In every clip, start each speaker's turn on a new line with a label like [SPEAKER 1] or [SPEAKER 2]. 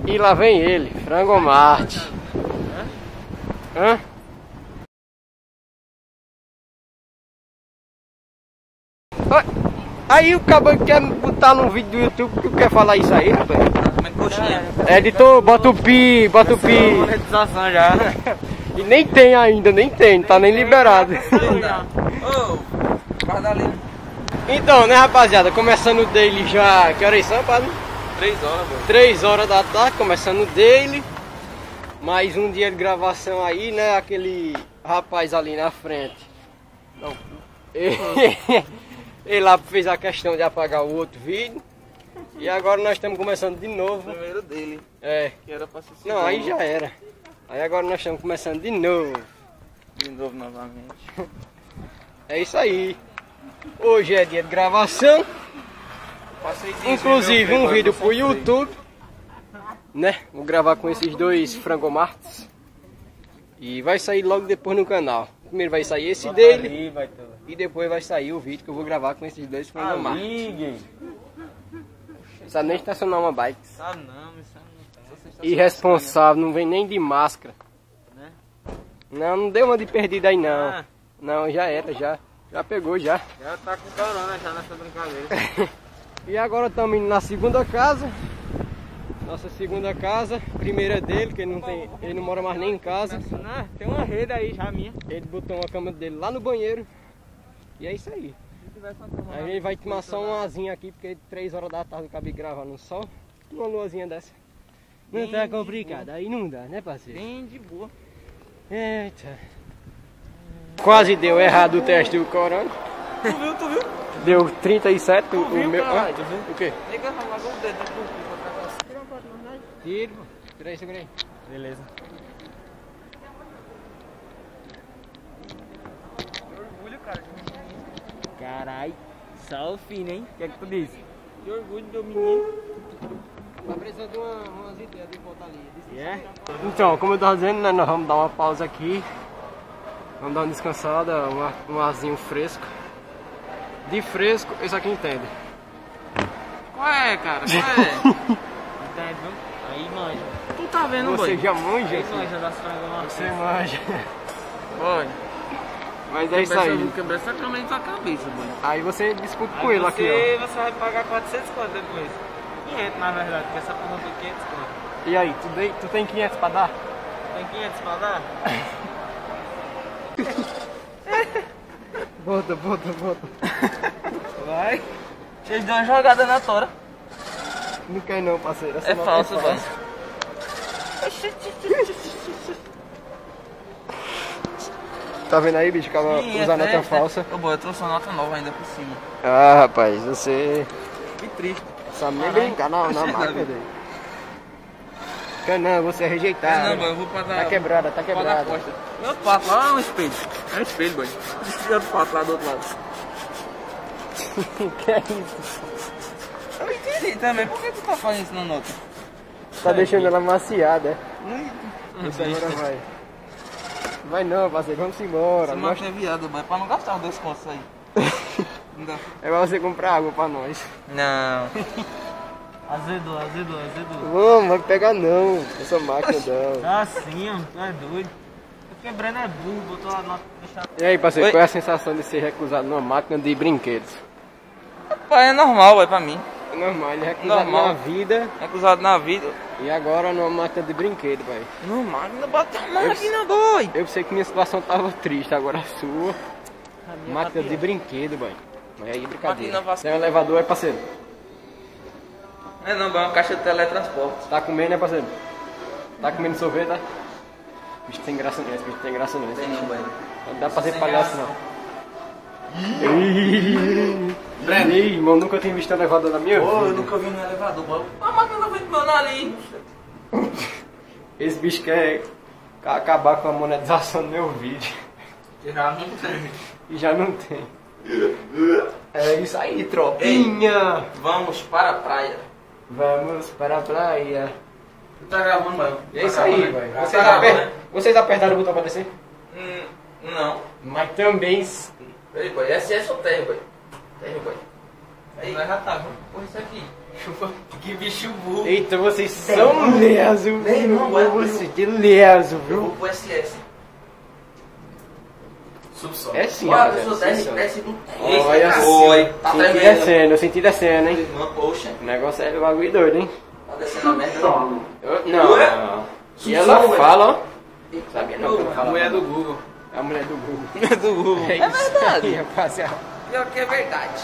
[SPEAKER 1] E lá vem ele, Frango Marte. Hã? Aí o caboclo quer botar num vídeo do YouTube, que quer falar isso aí, rapaz? Editor, bota o pi, bota o pi.
[SPEAKER 2] Monetização já.
[SPEAKER 1] E nem tem ainda, nem tem, não tá nem liberado. Então, né, rapaziada, começando o daily já. Que horas são, padre?
[SPEAKER 2] 3 horas, mano.
[SPEAKER 1] 3 horas da tarde, começando o daily. Mais um dia de gravação aí, né? Aquele rapaz ali na frente. Não. Ele lá fez a questão de apagar o outro vídeo. E agora nós estamos começando de novo.
[SPEAKER 2] Primeiro dele.
[SPEAKER 1] É.
[SPEAKER 2] Que era pra ser
[SPEAKER 1] Não, aí já era. Aí agora nós estamos começando de novo.
[SPEAKER 2] De novo novamente.
[SPEAKER 1] É isso aí. Hoje é dia de gravação. Inclusive um vídeo pro YouTube. Né? Vou gravar com esses dois frangomartes. E vai sair logo depois no canal. Primeiro vai sair esse dele. E depois vai sair o vídeo que eu vou gravar com esses dois frangomartes. Sabe nem estacionar uma bike.
[SPEAKER 2] Sabe não, isso não.
[SPEAKER 1] Irresponsável, não vem nem de máscara.
[SPEAKER 2] Né?
[SPEAKER 1] Não, não deu uma de perdida aí não. Não, já era, já pegou já.
[SPEAKER 2] Já tá com corona já nessa brincadeira.
[SPEAKER 1] E agora estamos indo na segunda casa. Nossa segunda casa, primeira dele, que ele não mora mais nem em casa.
[SPEAKER 2] Tem uma rede aí já minha.
[SPEAKER 1] Ele botou uma cama dele lá no banheiro. E é isso aí. Aí a gente vai tomar só uma asinha aqui, porque 3 horas da tarde eu acabei gravando no sol. Uma luazinha dessa. Não tá complicado, aí não dá, né, parceiro?
[SPEAKER 2] Bem de boa.
[SPEAKER 1] Eita. Quase deu errado o teste do corona.
[SPEAKER 2] Tu viu?
[SPEAKER 1] Deu 37 o meu.
[SPEAKER 2] Caralho,
[SPEAKER 1] Tu viu? O quê?
[SPEAKER 2] Liga lá o dedo do Tira uma foto não, né?
[SPEAKER 1] Tiro. Segura aí.
[SPEAKER 2] Beleza. Que orgulho, cara.
[SPEAKER 1] Carai, só o fino, hein? O que é que tu disse?
[SPEAKER 2] Que orgulho do menino.
[SPEAKER 1] Tá precisando de umas ideias de botar ali. Então, como eu tava dizendo, né, nós vamos dar uma pausa aqui. Vamos dar uma descansada, um arzinho fresco. De fresco, esse aqui entende.
[SPEAKER 2] Qual é, cara? Qual é? Entende, viu? Aí manja. Tu tá vendo, boy?
[SPEAKER 1] Você já manja?
[SPEAKER 2] Aí manja das frangas.
[SPEAKER 1] Você manja.
[SPEAKER 2] Boy.
[SPEAKER 1] Mas é isso aí.
[SPEAKER 2] Quebrar essa câmera na tua cabeça, boy.
[SPEAKER 1] Aí você discute com ele aqui, ó.
[SPEAKER 2] Você vai pagar 400 conto depois. 500 na verdade, porque essa porra foi 500 conto.
[SPEAKER 1] E aí, tu tem 500 pra dar?
[SPEAKER 2] Tem 500 pra dar?
[SPEAKER 1] Bota.
[SPEAKER 2] Vai. Deixa eu dar uma jogada na tora.
[SPEAKER 1] Não quer não, parceiro. Essa
[SPEAKER 2] É falso,
[SPEAKER 1] é
[SPEAKER 2] boy.
[SPEAKER 1] Tá vendo aí, bicho? Acaba usando nota falsa.
[SPEAKER 2] Ô, boy, eu trouxe uma nota nova ainda por cima.
[SPEAKER 1] Ah, rapaz, você
[SPEAKER 2] Que triste.
[SPEAKER 1] sabe nem brincar na máquina dele. Não, você é rejeitado.
[SPEAKER 2] Não, boy, eu vou passar.
[SPEAKER 1] Tá quebrada.
[SPEAKER 2] Meu outro pato lá é um espelho. É um espelho, boy. Esse outro pato lá do outro lado.
[SPEAKER 1] Que é isso?
[SPEAKER 2] Eu entendi também. Por que tu tá fazendo isso na nota?
[SPEAKER 1] Tá deixando ela maciada, é?
[SPEAKER 2] Não
[SPEAKER 1] Isso agora vai. Vai não, parceiro, vamos embora.
[SPEAKER 2] Você mostra viado, boy, pra não gastar os 2 contos aí. Não dá.
[SPEAKER 1] É pra você comprar água pra nós.
[SPEAKER 2] Não. Azedou.
[SPEAKER 1] Vamos, vai pegar não. Essa máquina não.
[SPEAKER 2] Tá assim, ó, tu é doido. Tô quebrando é burro, botou a nota deixar.
[SPEAKER 1] E aí, parceiro,
[SPEAKER 2] Oi?
[SPEAKER 1] qual é a sensação de ser recusado numa máquina de brinquedos?
[SPEAKER 2] Pai, é normal, boy, pra mim.
[SPEAKER 1] É normal, ele é recusado
[SPEAKER 2] Normal.
[SPEAKER 1] na vida
[SPEAKER 2] Recusado na vida.
[SPEAKER 1] e agora numa máquina de brinquedo, pai.
[SPEAKER 2] Não, máquina, bota a máquina, boy.
[SPEAKER 1] Eu sei que minha situação tava triste, agora a sua. Máquina de brinquedo, boy. Mas aí brincadeira.
[SPEAKER 2] Máquina vacina.
[SPEAKER 1] Tem um elevador, é parceiro?
[SPEAKER 2] É não, boy, é uma caixa de teletransporte.
[SPEAKER 1] Tá comendo, né, parceiro? Tá comendo sorvete, tá? Bicho tem graça não, esse bicho tem graça não.
[SPEAKER 2] Tem não, boy.
[SPEAKER 1] Não dá pra ser
[SPEAKER 2] Sem
[SPEAKER 1] palhaço
[SPEAKER 2] graça.
[SPEAKER 1] não. Ih, irmão, nunca tinha visto um elevador na minha vida.
[SPEAKER 2] Eu nunca vi no elevador, boy. A máquina foi do meu nariz.
[SPEAKER 1] Esse bicho quer acabar com a monetização do meu vídeo.
[SPEAKER 2] Já não tem.
[SPEAKER 1] E já não tem. É isso aí, tropinha.
[SPEAKER 2] Vamos para a praia.
[SPEAKER 1] Vamos para a praia.
[SPEAKER 2] Tu tá gravando, boy?
[SPEAKER 1] E é isso aí,
[SPEAKER 2] boy.
[SPEAKER 1] velho. Vocês apertaram o botão pra descer?
[SPEAKER 2] Não.
[SPEAKER 1] Mas também...
[SPEAKER 2] Peraí, boy. Esse é só terra, boy. Terra, boy. Aí. Vai já tá, viu? Porra, isso aqui. Que bicho burro.
[SPEAKER 1] Eita, vocês são leso,
[SPEAKER 2] Não,
[SPEAKER 1] você de leso,
[SPEAKER 2] Eu
[SPEAKER 1] viu?
[SPEAKER 2] vou pro SS. Subsolo.
[SPEAKER 1] É sim,
[SPEAKER 2] Olha,
[SPEAKER 1] rapaziada,
[SPEAKER 2] pessoa,
[SPEAKER 1] sim,
[SPEAKER 2] desce no...
[SPEAKER 1] Olha
[SPEAKER 2] Eita,
[SPEAKER 1] só,
[SPEAKER 2] oi. Tá
[SPEAKER 1] senti
[SPEAKER 2] tremendo.
[SPEAKER 1] descendo, eu senti descendo, hein?
[SPEAKER 2] Poxa.
[SPEAKER 1] O negócio é bagulho doido, hein?
[SPEAKER 2] Tá descendo a merda.
[SPEAKER 1] Não. E ela fala, ó. Sabia não,
[SPEAKER 2] A mulher do Google.
[SPEAKER 1] A mulher do Google.
[SPEAKER 2] Mulher do Google.
[SPEAKER 1] É verdade, rapaziada.
[SPEAKER 2] Pior que é verdade.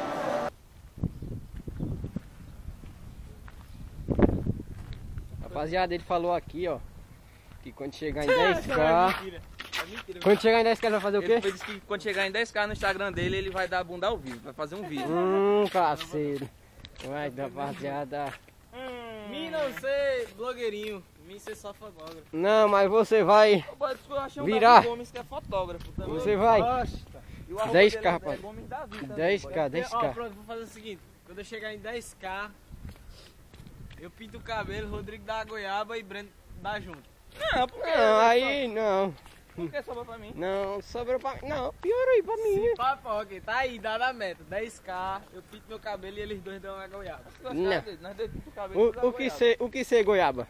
[SPEAKER 1] Rapaziada, ele falou aqui, ó, que quando chegar em 10k... Quando chegar em 10k ele vai fazer o quê?
[SPEAKER 2] Ele disse que quando chegar em 10k no Instagram dele, ele vai dar a bunda ao vivo, vai fazer um vídeo.
[SPEAKER 1] Parceiro. Vai, rapaziada.
[SPEAKER 3] Mim não ser blogueirinho, mim ser só fotógrafo.
[SPEAKER 1] Não, mas você vai...
[SPEAKER 2] Eu achei um
[SPEAKER 1] Virar.
[SPEAKER 2] Davi Gomes que é fotógrafo também.
[SPEAKER 1] Você vai.
[SPEAKER 2] E o arroba
[SPEAKER 1] 10K,
[SPEAKER 2] dele é
[SPEAKER 1] rapaz.
[SPEAKER 2] Gomes Davi também.
[SPEAKER 1] 10k,
[SPEAKER 3] Ó,
[SPEAKER 1] 10k.
[SPEAKER 3] pronto, vou fazer o seguinte. Quando eu chegar em 10k, eu pinto o cabelo, Rodrigo dá a goiaba e Breno dá junto.
[SPEAKER 2] Não, por que?
[SPEAKER 1] Não, aí não.
[SPEAKER 2] Por que sobrou pra mim?
[SPEAKER 1] Não, sobrou pra... Não, pior aí pra mim.
[SPEAKER 3] Papoca, tá aí, dá a meta. 10k, eu pinto meu cabelo e eles dois dão a goiaba.
[SPEAKER 2] Nós dois pinta o cabelo.
[SPEAKER 1] O que ser goiaba?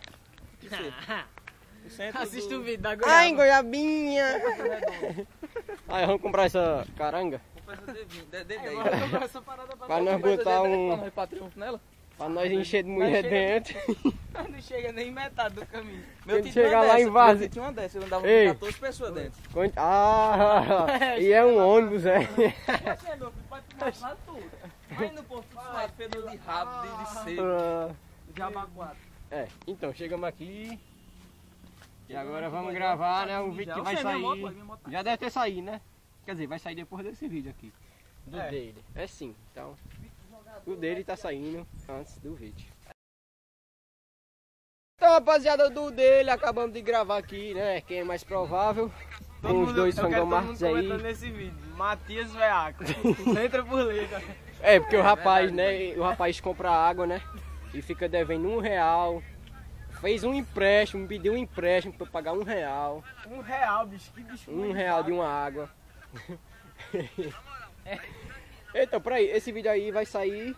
[SPEAKER 2] O centro
[SPEAKER 3] Assiste
[SPEAKER 2] do...
[SPEAKER 3] o vídeo da goiaba.
[SPEAKER 1] Ai, goiabinha. Aí, vamos comprar essa caranga?
[SPEAKER 2] Compra essa D10
[SPEAKER 3] Eu
[SPEAKER 2] aí.
[SPEAKER 3] vou comprar essa parada pra
[SPEAKER 1] Pra nós
[SPEAKER 2] Compra essa
[SPEAKER 1] botar
[SPEAKER 2] D10
[SPEAKER 1] um...
[SPEAKER 2] Pra nós ir pra triunfo nela.
[SPEAKER 1] Pra nós encher de mulher dentro.
[SPEAKER 3] Não chega nem metade do caminho.
[SPEAKER 2] Meu
[SPEAKER 1] Quando
[SPEAKER 2] tio tinha
[SPEAKER 1] chegar
[SPEAKER 2] uma
[SPEAKER 1] lá
[SPEAKER 2] dessa,
[SPEAKER 1] em Varzea-
[SPEAKER 2] meu tio tinha uma dessa, eu andava
[SPEAKER 1] Ei.
[SPEAKER 2] com 14 pessoas dentro.
[SPEAKER 1] E é um ônibus, é.
[SPEAKER 2] Você, meu filho, pode mostrar tudo. Vai no posto suado, fedor de rabo, de cedo, de abacuado.
[SPEAKER 1] Então, chegamos aqui. E agora vamos gravar, né? Um vídeo que vai sair. Já deve ter saído, né? Quer dizer, vai sair depois desse vídeo aqui. Do dele. É sim, então. O dele tá saindo antes do vídeo. Então, rapaziada, do dele, acabamos de gravar aqui, né? Quem é mais provável? Com os dois fangomartes aí.
[SPEAKER 3] Nesse vídeo. Matias Veaco. Entra por letra.
[SPEAKER 1] É, porque o rapaz, né? O rapaz compra água, né? E fica devendo R$1. Fez um empréstimo, pediu um empréstimo pra eu pagar R$1.
[SPEAKER 3] R$1, bicho. Que bicho.
[SPEAKER 1] R$1 de uma água. Então, peraí, esse vídeo aí vai sair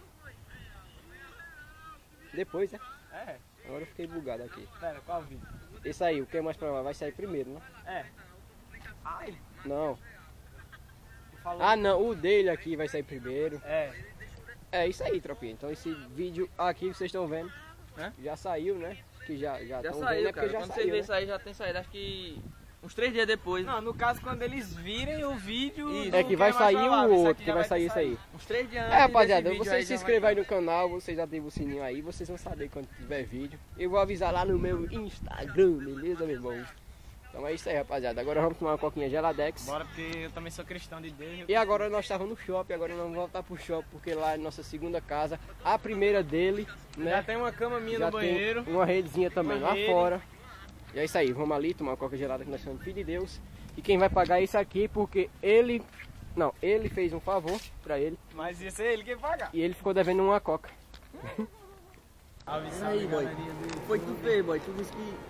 [SPEAKER 1] depois, né?
[SPEAKER 3] É.
[SPEAKER 1] Agora eu fiquei bugado aqui.
[SPEAKER 3] Pera, qual vídeo?
[SPEAKER 1] Esse aí, o que é mais provável, vai sair primeiro, né?
[SPEAKER 3] É. Ai,
[SPEAKER 1] Não.
[SPEAKER 3] falou.
[SPEAKER 1] Ah, não, o dele aqui vai sair primeiro.
[SPEAKER 3] É.
[SPEAKER 1] É isso aí, tropinha. Então esse vídeo aqui que vocês estão vendo,
[SPEAKER 2] Hã?
[SPEAKER 1] já saiu, né? Que já
[SPEAKER 2] Já
[SPEAKER 1] estão
[SPEAKER 2] saiu,
[SPEAKER 1] vendo, é
[SPEAKER 2] cara.
[SPEAKER 1] porque já
[SPEAKER 2] Quando
[SPEAKER 1] saiu,
[SPEAKER 2] vocês verem
[SPEAKER 1] né?
[SPEAKER 2] sair, já tem saído. Acho que uns 3 dias depois.
[SPEAKER 3] Não, no caso, quando eles virem o vídeo.
[SPEAKER 2] Isso.
[SPEAKER 3] do
[SPEAKER 1] É que vai
[SPEAKER 3] é mais
[SPEAKER 1] sair
[SPEAKER 3] provável,
[SPEAKER 1] o
[SPEAKER 3] esse
[SPEAKER 1] outro,
[SPEAKER 3] aqui
[SPEAKER 1] que
[SPEAKER 3] já
[SPEAKER 1] vai
[SPEAKER 3] ter
[SPEAKER 1] sair isso aí.
[SPEAKER 3] saído.
[SPEAKER 2] Uns 3 dias antes.
[SPEAKER 1] É, rapaziada,
[SPEAKER 2] desse vídeo
[SPEAKER 1] vocês
[SPEAKER 2] aí
[SPEAKER 1] se
[SPEAKER 2] já
[SPEAKER 1] inscrevam aí
[SPEAKER 2] vai
[SPEAKER 1] no canal, vocês já ativem o sininho aí, vocês vão saber quando tiver vídeo. Eu vou avisar lá no meu Instagram, beleza, meu irmão? Então é isso aí, rapaziada. Agora vamos tomar uma coquinha Geladex.
[SPEAKER 3] Bora, porque eu também sou cristão de Deus.
[SPEAKER 1] E agora nós estávamos no shopping, agora nós vamos voltar pro shopping, porque lá é nossa segunda casa, a primeira dele,
[SPEAKER 3] Já
[SPEAKER 1] né?
[SPEAKER 3] tem uma cama minha
[SPEAKER 1] Já
[SPEAKER 3] no banheiro.
[SPEAKER 1] tem uma redezinha também
[SPEAKER 3] Uma
[SPEAKER 1] lá
[SPEAKER 3] rede.
[SPEAKER 1] fora. E é isso aí, vamos ali tomar uma coca gelada que nós somos filho de Deus. E quem vai pagar é isso aqui, porque ele... Não, ele fez um favor pra ele
[SPEAKER 3] Mas ia ser ele quem pagar.
[SPEAKER 1] e ele ficou devendo uma coca.
[SPEAKER 3] Salve,
[SPEAKER 2] Aí, boy.
[SPEAKER 3] galerinha do-
[SPEAKER 2] Foi tu fez, boy. Tu disse que.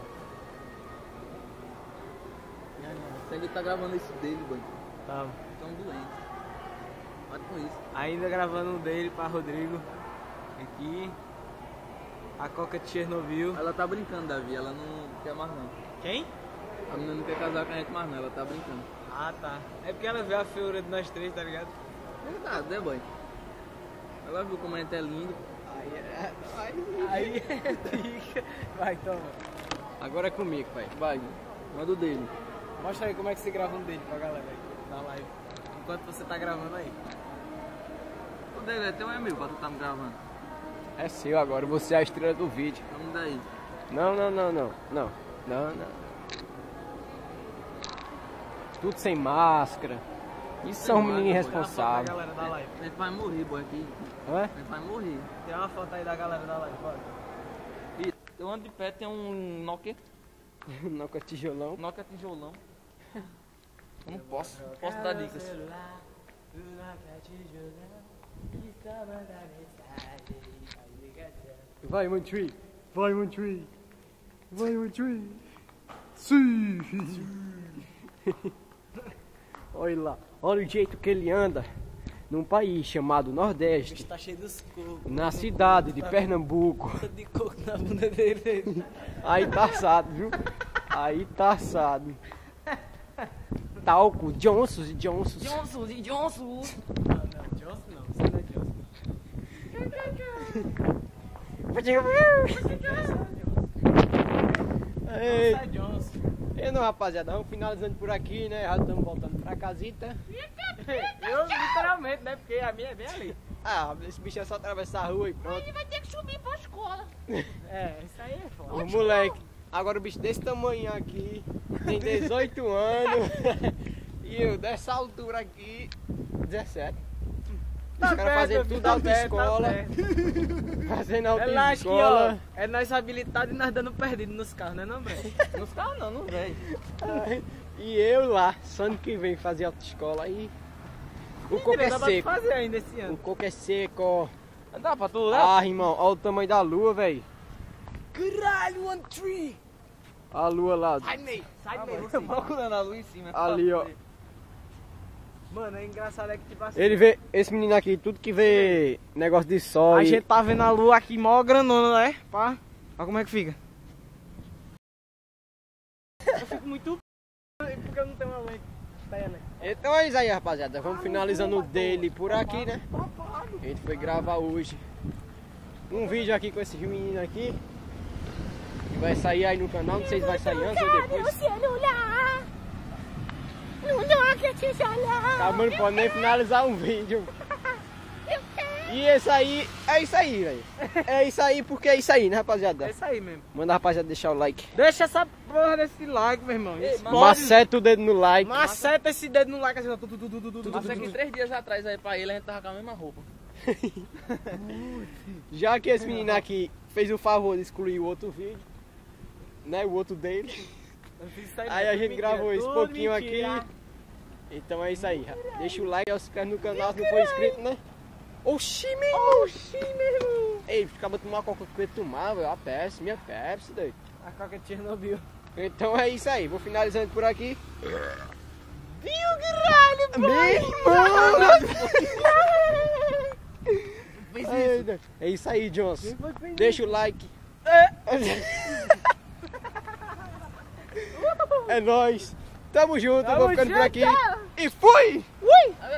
[SPEAKER 2] Você tá gravando isso dele, boy.
[SPEAKER 3] Tá.
[SPEAKER 2] Tão doente. Pode com isso.
[SPEAKER 3] Ainda gravando um dele pra Rodrigo. Aqui. A Coca de Chernobyl.
[SPEAKER 2] Ela tá brincando, Davi. Ela não quer mais não.
[SPEAKER 3] Quem?
[SPEAKER 2] A menina não quer casar com a gente mais não. Ela tá brincando.
[SPEAKER 3] Ah, tá. É porque ela vê a feiura de nós três, tá ligado?
[SPEAKER 2] Verdade, né, boy? Ela viu como a gente é lindo.
[SPEAKER 3] Aí fica. Vai, toma.
[SPEAKER 1] Agora é comigo, pai.
[SPEAKER 2] Vai, manda o dele.
[SPEAKER 3] Mostra aí como é que você grava um dele pra galera aí, na live. Enquanto você tá gravando aí.
[SPEAKER 2] O dele é teu ou é meu pra tu tá me gravando?
[SPEAKER 1] É seu agora, você é a estrela do vídeo.
[SPEAKER 2] Vamos daí.
[SPEAKER 1] Não, não, não, não. Não, não, não. Tudo sem máscara. Isso são meninos
[SPEAKER 3] Da
[SPEAKER 1] irresponsáveis.
[SPEAKER 3] galera da live.
[SPEAKER 2] A gente vai morrer, boy, aqui.
[SPEAKER 1] Hã?
[SPEAKER 2] A gente vai morrer.
[SPEAKER 3] Tem uma foto aí da galera da live, bora.
[SPEAKER 2] E eu ando de pé, tem um Nokia.
[SPEAKER 1] Não com tijolão.
[SPEAKER 2] Nokia tijolão. Eu não posso dar dicas.
[SPEAKER 1] Vai, One Tree. Vai, One Tree. Vai, One Tree. Sim. Olha lá. Olha o jeito que ele anda. num país chamado Nordeste,
[SPEAKER 3] Tá cheio dos cocos.
[SPEAKER 1] na cidade de Pernambuco.
[SPEAKER 3] De coco na bunda dele.
[SPEAKER 1] Aí tá assado, viu? Aí tá assado. Talco, Johnsons e Johnsons.
[SPEAKER 2] Johnson e Johnson.
[SPEAKER 3] Não, Johnson não. Você não é Johnson.
[SPEAKER 1] Ei,
[SPEAKER 3] Nossa, é Johnson.
[SPEAKER 1] não, rapaziada, vamos finalizando por aqui, né? Já estamos voltando pra casita.
[SPEAKER 3] Eu literalmente, né? Porque a minha é bem ali.
[SPEAKER 1] Ah, esse bicho é só atravessar a rua e pronto.
[SPEAKER 4] Ele vai ter que subir pra escola.
[SPEAKER 3] É, isso aí é foda.
[SPEAKER 1] O moleque, agora o bicho desse tamanho aqui, tem 18 anos. E eu dessa altura aqui, 17. Os caras fazendo tudo autoescola. Fazendo autoescola.
[SPEAKER 3] É nós habilitados e nós dando perdido nos carros, né não, velho?
[SPEAKER 2] Nos carros não, não velho.
[SPEAKER 1] E eu lá, só ano que vem fazer autoescola aí. O coco é
[SPEAKER 3] Dá pra tu
[SPEAKER 1] seco.
[SPEAKER 3] fazer ainda esse
[SPEAKER 1] O
[SPEAKER 3] ano.
[SPEAKER 1] coco é seco.
[SPEAKER 2] Dá pra tu, né?
[SPEAKER 1] Ah, irmão, olha o tamanho da lua, velho.
[SPEAKER 3] Caralho, one tree!
[SPEAKER 1] A lua lá.
[SPEAKER 3] Sai meio,
[SPEAKER 2] Procurando a luz em cima.
[SPEAKER 1] Ali, ó.
[SPEAKER 3] Mano, é engraçado é que tipo assim.
[SPEAKER 1] Ele vê, esse menino aqui, tudo que vê negócio de sol.
[SPEAKER 3] A
[SPEAKER 1] e-
[SPEAKER 3] gente tá vendo a lua aqui mó granona, né? Pá. Olha como é que fica. Eu fico muito porque eu não tenho uma lente.
[SPEAKER 1] Então é isso aí, rapaziada. Vamos finalizando o dele por aqui, né? A gente foi gravar hoje um vídeo aqui com esses meninos aqui. Que vai sair aí no canal. Não sei se vai sair antes ou depois.
[SPEAKER 4] celular. Não dá que te celular.
[SPEAKER 1] Tá, mas não pode nem finalizar um vídeo. E esse aí, é isso aí, velho. É isso aí porque é isso aí, né, rapaziada?
[SPEAKER 3] É isso aí mesmo.
[SPEAKER 1] Manda a rapaziada deixar o like.
[SPEAKER 3] Deixa essa porra desse like, meu irmão.
[SPEAKER 1] Maceta o dedo no like.
[SPEAKER 3] Maceta esse dedo no like assim, ó.
[SPEAKER 2] Passei aqui 3 dias atrás aí pra ele, a gente tava com a mesma roupa.
[SPEAKER 1] Já que esse menino aqui fez o favor de excluir o outro vídeo, né, o outro dele. Aí a gente gravou esse pouquinho aqui. Então é isso aí. Deixa o like, se inscreve no canal se não for inscrito, né? Oxi, meu irmão!
[SPEAKER 3] Oxi, meu irmão.
[SPEAKER 1] Ei, acaba de tomar a coca que eu ia tomar, velho. A Pepsi, minha Pepsi, doido.
[SPEAKER 3] A coca de Chernobyl.
[SPEAKER 1] Então é isso aí. Vou finalizando por aqui.
[SPEAKER 3] Viu, caralho,
[SPEAKER 1] Meu irmão! É isso aí, Johnson. Deixa o like. É nóis. Tamo junto, eu vou ficando por aqui. E fui!